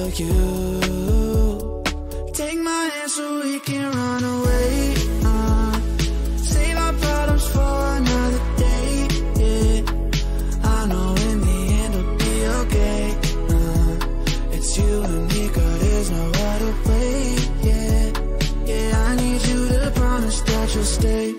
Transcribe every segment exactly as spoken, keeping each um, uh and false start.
Will you take my hand so we can run away? Uh, save our problems for another day. Yeah, I know in the end it'll be okay. Uh, it's you and me, girl, there's no other way. Yeah, yeah, I need you to promise that you'll stay.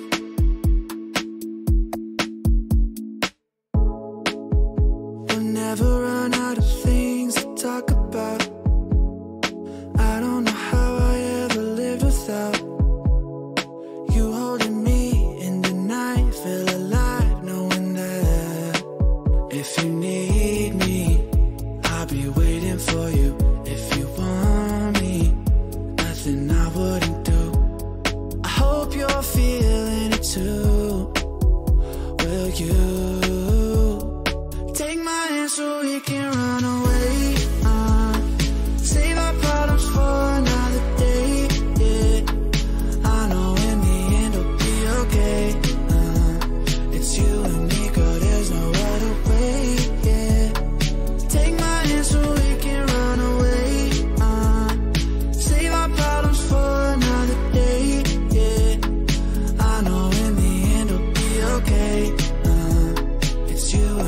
We'll never run out of things to talk about. I don't know how I ever lived without you holding me in the night. Feel alive knowing that if you need me, I'll be waiting for you. If you want me, nothing I wouldn't do. I hope you're feeling it too. Will you take my hand so we can run away? Uh, save our problems for another day. Yeah, I know in the end it'll be okay. Uh, it's you and me, girl, there's no other way. Yeah, take my hand so we can run away. Uh, save our problems for another day. Yeah, I know in the end it'll be okay. Uh, it's you